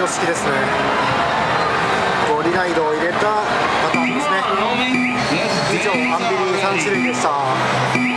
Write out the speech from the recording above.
式ですね。こうリライドを入れたパターンですね。以上アンビリー3種類でした。